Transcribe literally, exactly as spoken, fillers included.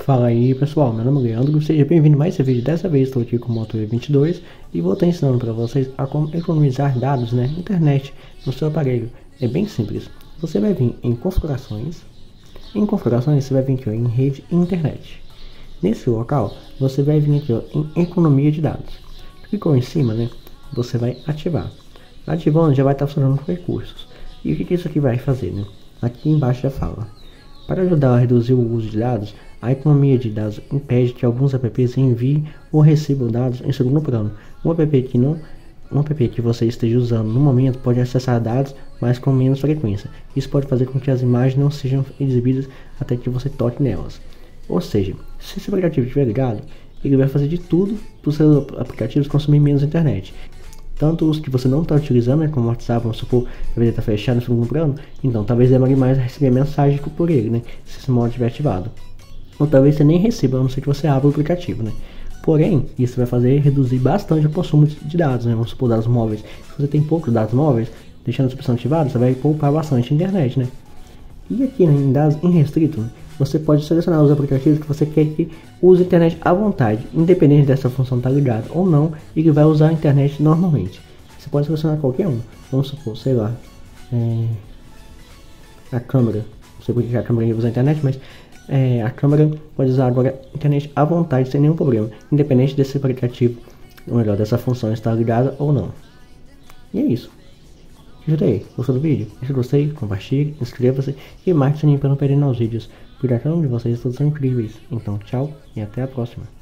Fala aí pessoal, meu nome é Leandro, seja bem-vindo a mais esse vídeo. Dessa vez estou aqui com o Moto E vinte e dois e vou estar ensinando para vocês a como economizar dados na internet no seu aparelho. É bem simples, você vai vir em configurações, em configurações você vai vir aqui ó, em rede e internet. Nesse local você vai vir aqui ó, em economia de dados. Clicou em cima, né? Você vai ativar. Ativando já vai estar funcionando com recursos. E o que, que isso aqui vai fazer, né? Aqui embaixo já fala. Para ajudar a reduzir o uso de dados, a economia de dados impede que alguns apps enviem ou recebam dados em segundo plano. Um app que não, um app que você esteja usando no momento pode acessar dados, mas com menos frequência. Isso pode fazer com que as imagens não sejam exibidas até que você toque nelas. Ou seja, se esse aplicativo estiver ligado, ele vai fazer de tudo para os seus aplicativos consumir menos internet. Tanto os que você não está utilizando, né, como o WhatsApp, vamos supor, que ele está fechado no segundo plano, então talvez demore mais a receber mensagem por ele, né, se esse modo estiver ativado. Ou talvez você nem receba, a não ser que você abra o aplicativo, né. Porém, isso vai fazer reduzir bastante o consumo de dados, né, vamos supor, dados móveis. Se você tem poucos dados móveis, deixando essa opção ativada, você vai poupar bastante internet, né. E aqui, né, em dados irrestritos, né, você pode selecionar os aplicativos que você quer que use a internet à vontade, independente dessa função estar ligada ou não, e que vai usar a internet normalmente. Você pode selecionar qualquer um, vamos supor, sei lá, é, a câmera, não sei porque a câmera usa a internet, mas é, a câmera pode usar agora a internet à vontade, sem nenhum problema, independente desse aplicativo, ou melhor, dessa função estar ligada ou não. E é isso. Ajudei, gostou do vídeo? Deixa o gostei, compartilhe, inscreva-se e marque o sininho para não perder novos vídeos. Cuidado de vocês, todos são incríveis. Então tchau e até a próxima.